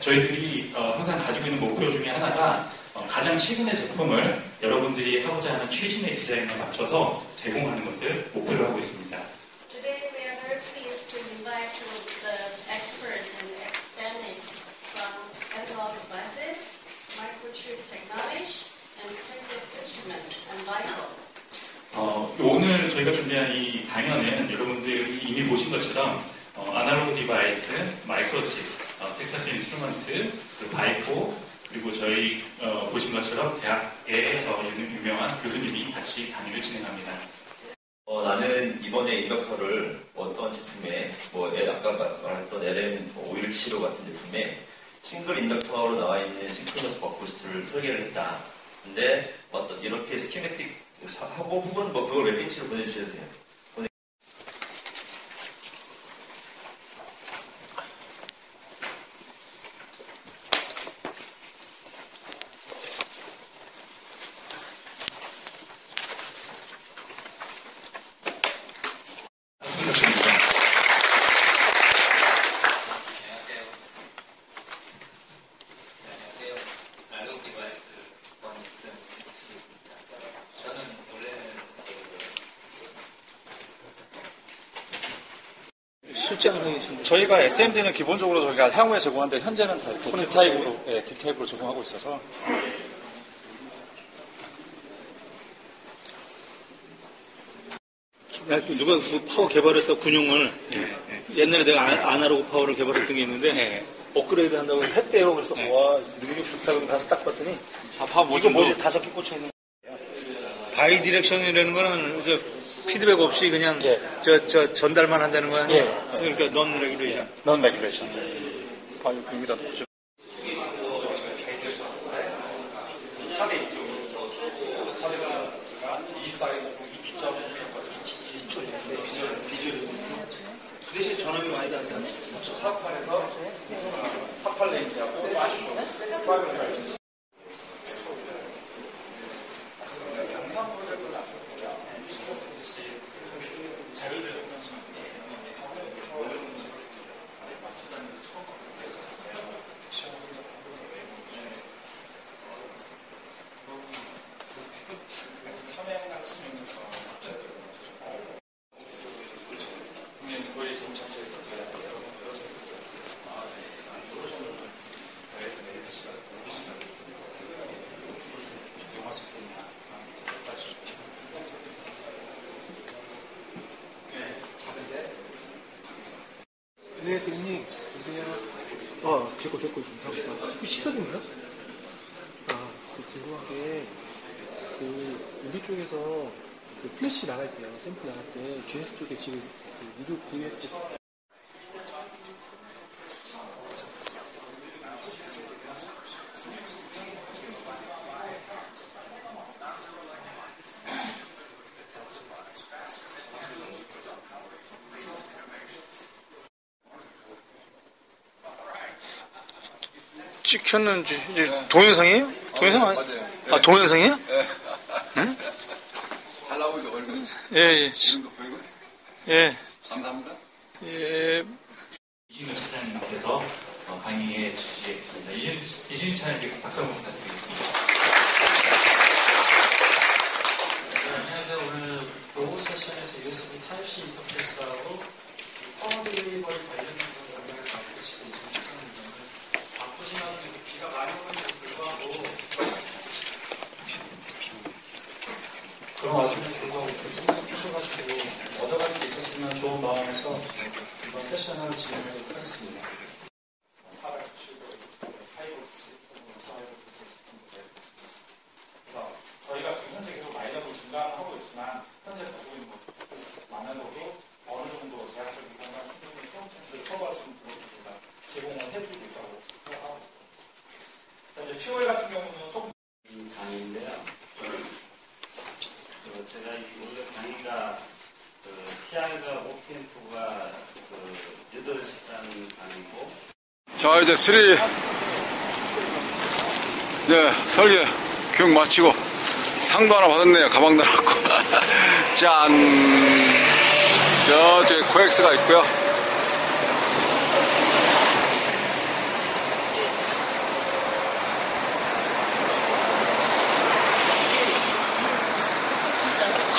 저희들이 항상 가지고 있는 목표 중에 하나가 가장 최근의 제품을 여러분들이 하고자 하는 최신의 디자인에 맞춰서 제공하는 것을 목표로 하고 있습니다. Today we are very pleased to invite the experts and academics from analog devices, microchip technology, and Texas Instruments and Vital. 오늘 저희가 준비한 이 강연은 여러분들이 이미 보신 것처럼 아날로그 디바이스, 마이크로칩, 텍사스 인스트루먼트, 바이포, 그리고 저희 보신 것처럼 대학의 유명한 교수님이 같이 강의를 진행합니다. 나는 이번에 인덕터를 어떤 제품에, 아까 말했던 LM517 같은 제품에 싱글 인덕터로 나와 있는 싱크로너스 버크부스트를 설계를 했다. 근데 이렇게 스키매틱 하고 혹은 그걸 웹인치로 보내주셔도 돼요. 저희가 SMD는 기본적으로 저희가 향후에 제공하는데 현재는 다 이렇게 D타입으로 제공하고 있어서 누가 그 파워 개발했던 군용을 옛날에 내가 아날로그 파워를 개발했던 게 있는데 업그레이드 한다고 했대요. 그래서 와 능력 좋다고 가서 딱 봤더니 이거 뭐지 5개 꽂혀 있는 거예요. 바이 디렉션이라는 거는 이제 피드백 없이 그냥 저 전달만 한다는 거 아니에요? 그러니까 넌 레귤레이션. 넌 레귤레이션. 여기다 놓죠. 그 대신 전압이 많이 다르잖아요. 48에서 48 레인지하고 5 네, 대리님. 제거 식사 중이요? 궁금한 게, 우리 쪽에서 플래시 나갈 때요, 샘플 나갈 때, GS 쪽에 지금 미드 VF 찍혔는지 동영상이에요? 동영상 아니? 맞아요. 동영상이에요? 예. 응? 잘 나오죠, 얼굴. 예. 지금 거 보이고? 예. 감사합니다. 예. 이준희 차장님께서 강의해 주시겠습니다. 이준희 차장님께 박수 한번 부탁드리겠습니다. 네, 안녕하세요. 오늘 로고 세션에서 USB Type-C 인터페이스하고 파워 딜리버리 관련된 영상을 가르치고 있는 차장님인데 바쁘신 와중에 비가 많이 오는데도 불구하고 그런 와중에 불구하고 이렇게 하셔가지고 얻어갈 게 있었으면 좋은 마음에서 이번 세션을 진행하도록 하겠습니다. 497고 그래서 저희가 지금 현재 계속 마이너블 증가하고 있지만 현재 가지고 있는 만으로도 어느 정도 제약적인 공간 충분히 프론트엔드를 커버할 수 있는 부분을 저희가 제공을 해드리고 있다고 생각하고 있습니다. 이제 POL 같은 경우는 조금 강의인데요. 제가 오늘 강의가 TI가 OPM2가 8시간 강의고 자, 이제 설계 교육 마치고 상도 하나 받았네요. 가방도 나왔고. 짠! 저쪽에 코엑스가 있고요.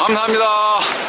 감사합니다.